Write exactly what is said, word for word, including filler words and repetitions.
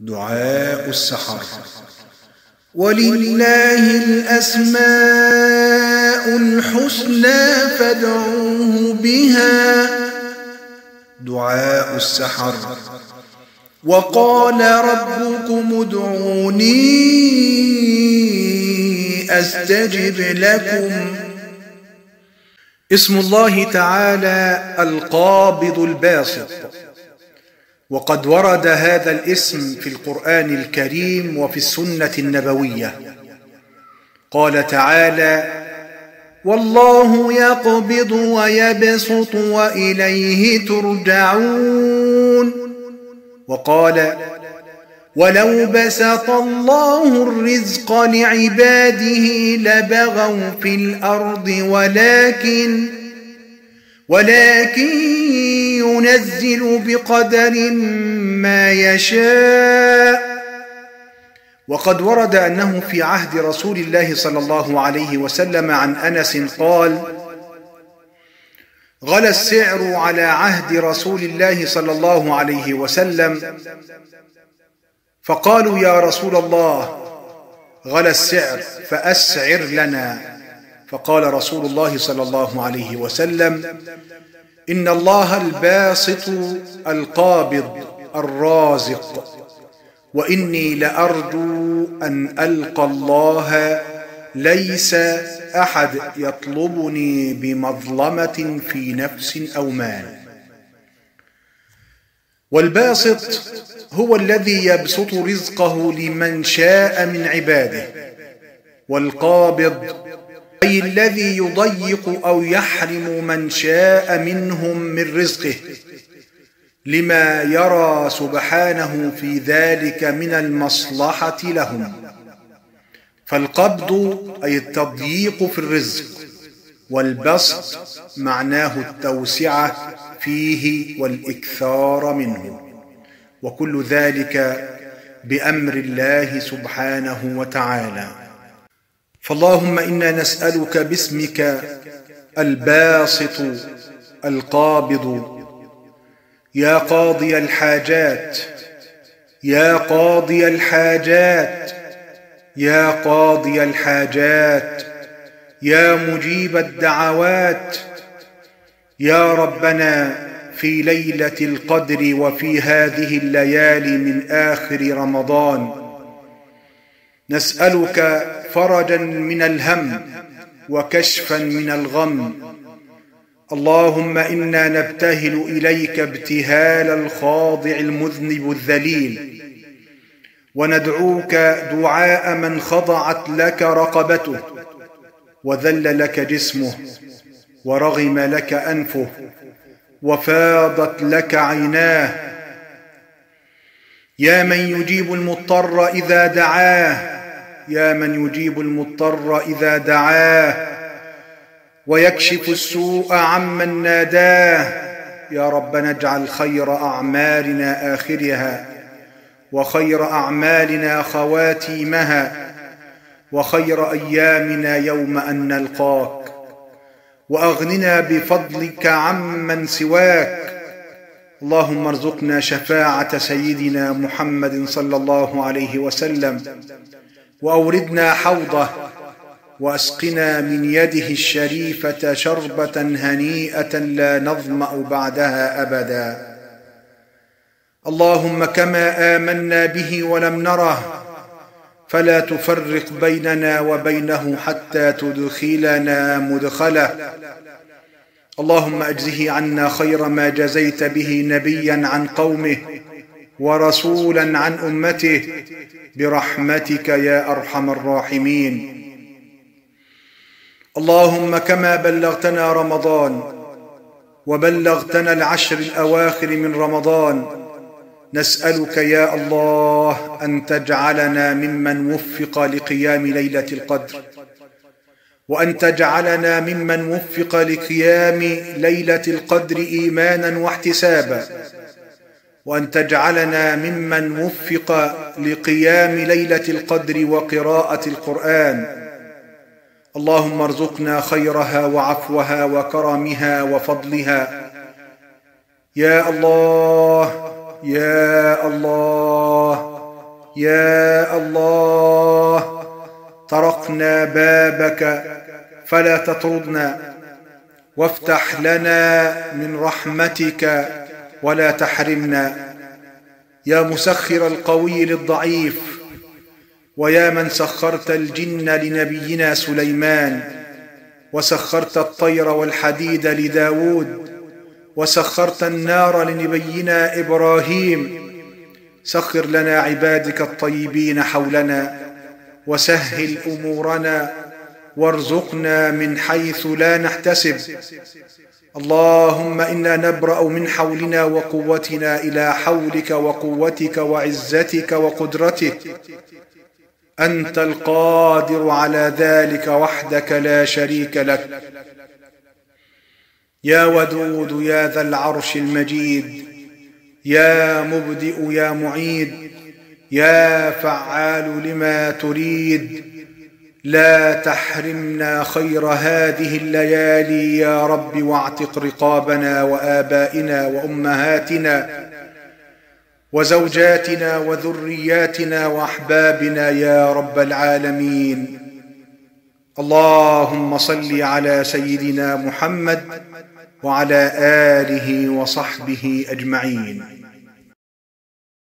دعاء السحر. ولله الأسماء الحسنى فادعوه بها. دعاء السحر. وقال ربكم ادعوني أستجب لكم. اسم الله تعالى القابض الباسط، وقد ورد هذا الاسم في القرآن الكريم وفي السنة النبوية. قال تعالى: والله يقبض ويبسط وإليه ترجعون. وقال: ولو بسط الله الرزق لعباده لبغوا في الأرض ولكن ولكن ينزل بقدر ما يشاء. وقد ورد أنه في عهد رسول الله صلى الله عليه وسلم عن أنس قال: غلا السعر على عهد رسول الله صلى الله عليه وسلم، فقالوا: يا رسول الله، غلا السعر فأسعر لنا. فقال رسول الله صلى الله عليه وسلم: إن الله الباسط القابض الرازق، وإني لأرجو أن ألقى الله ليس أحد يطلبني بمظلمة في نفس أو مال. والباسط هو الذي يبسط رزقه لمن شاء من عباده، والقابض أي الذي يضيق أو يحرم من شاء منهم من رزقه، لما يرى سبحانه في ذلك من المصلحة لهم. فالقبض أي التضييق في الرزق، والبسط معناه التوسعة فيه والإكثار منه، وكل ذلك بأمر الله سبحانه وتعالى. فاللهم إنا نسألك باسمك الباسط القابض، يا قاضي الحاجات، يا قاضي الحاجات، يا قاضي الحاجات، يا مجيب الدعوات، يا ربنا في ليلة القدر وفي هذه الليالي من آخر رمضان نسألك فرجا من الهم وكشفا من الغم. اللهم إنا نبتهل إليك ابتهال الخاضع المذنب الذليل، وندعوك دعاء من خضعت لك رقبته، وذل لك جسمه، ورغم لك أنفه، وفاضت لك عيناه. يا من يجيب المضطر إذا دعاه، يا من يجيب المضطر إذا دعاه، ويكشف السوء عمن ناداه. يا ربنا اجعل خير أعمالنا آخرها، وخير أعمالنا خواتيمها، وخير أيامنا يوم أن نلقاك، وأغننا بفضلك عمن سواك. اللهم ارزقنا شفاعة سيدنا محمد صلى الله عليه وسلم، وأوردنا حوضه، وأسقنا من يده الشريفة شربة هنيئة لا نظمأ بعدها أبدا. اللهم كما آمنا به ولم نره فلا تفرق بيننا وبينه حتى تدخلنا مدخله. اللهم أجزه عنا خير ما جزيت به نبيا عن قومه ورسولا عن أمته برحمتك يا أرحم الراحمين. اللهم كما بلغتنا رمضان وبلغتنا العشر الأواخر من رمضان، نسألك يا الله أن تجعلنا ممن وفق لقيام ليلة القدر، وأن تجعلنا ممن وفق لقيام ليلة القدر إيمانا واحتسابا، وأن تجعلنا ممن وفق لقيام ليلة القدر وقراءة القرآن. اللهم ارزقنا خيرها وعفوها وكرمها وفضلها. يا الله يا الله يا الله طرقنا بابك فلا تطردنا، وافتح لنا من رحمتك ولا تحرمنا. يا مسخر القوي للضعيف، ويا من سخرت الجن لنبينا سليمان، وسخرت الطير والحديد لداود، وسخرت النار لنبينا إبراهيم، سخر لنا عبادك الطيبين حولنا، وسهل أمورنا، وارزقنا من حيث لا نحتسب. اللهم إنا نبرأ من حولنا وقوتنا إلى حولك وقوتك وعزتك وقدرتك. أنت القادر على ذلك وحدك لا شريك لك. يا ودود يا ذا العرش المجيد، يا مبدئ يا معيد، يا فعال لما تريد، لا تحرمنا خير هذه الليالي يا رب، واعتق رقابنا وآبائنا وأمهاتنا وزوجاتنا وذرياتنا وأحبابنا يا رب العالمين. اللهم صل على سيدنا محمد وعلى آله وصحبه أجمعين.